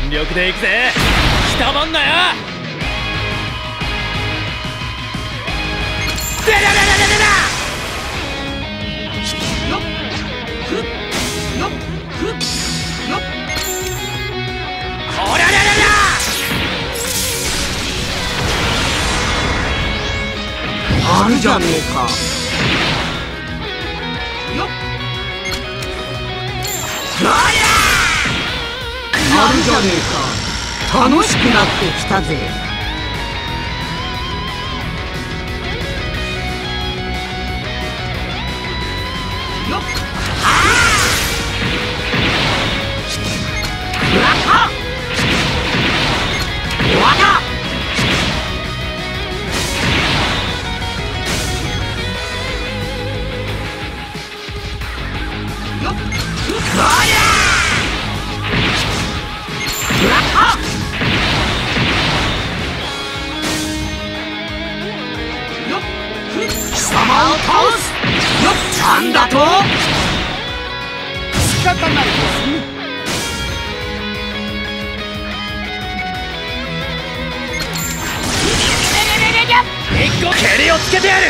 全力でいくぜ。くたばんなよ。でらららららら。よっふっよっふっよっ。おらららら。 あるじゃねえか。 よっ。 あるじゃねえか。楽しくなってきたぜ。 よっ。 貴様を倒す。よっ、なんだと。仕方ないですね。 一個蹴りをつけてやる。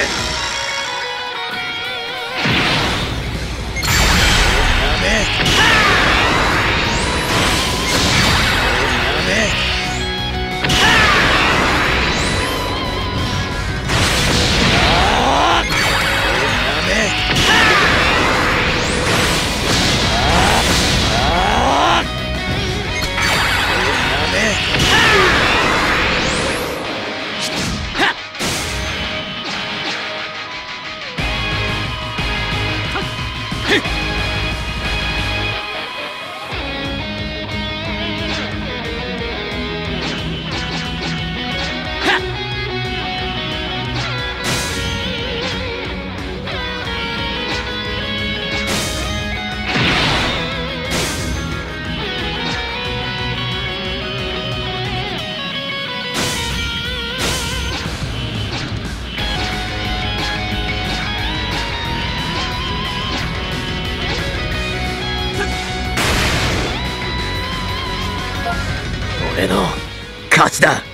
俺の勝ちだ。